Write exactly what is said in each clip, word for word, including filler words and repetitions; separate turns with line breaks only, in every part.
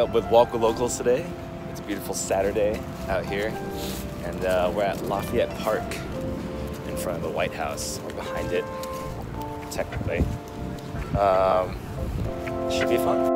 uh, with Walk with Locals today. It's a beautiful Saturday out here, and uh, we're at Lafayette Park in front of the White House, or behind it, technically. Um, should be fun.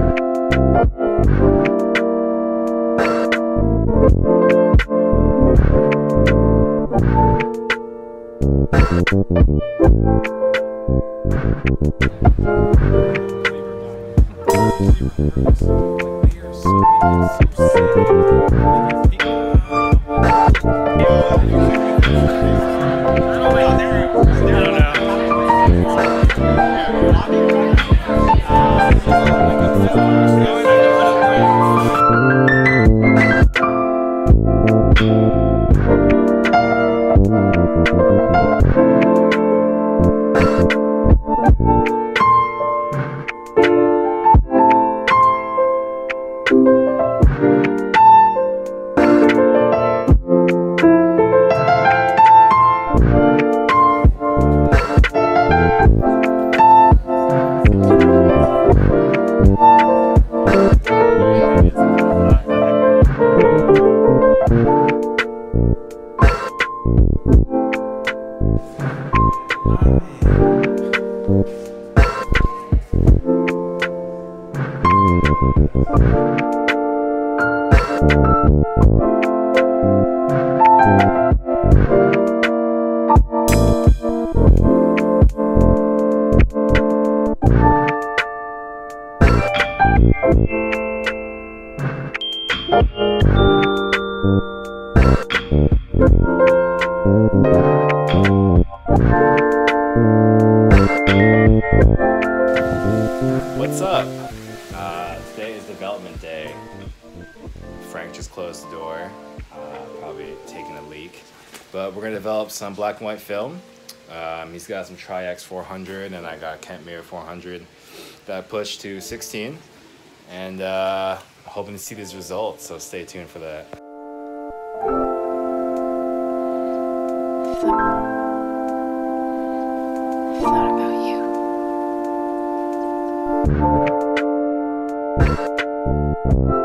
What's up? Uh, today is development day. Frank just closed the door, uh, probably taking a leak. But we're gonna develop some black and white film. Um, he's got some Tri-X four hundred and I got Kent Mirror four hundred that I pushed to sixteen. And uh, hoping to see these results, so stay tuned for that.
Thought about you.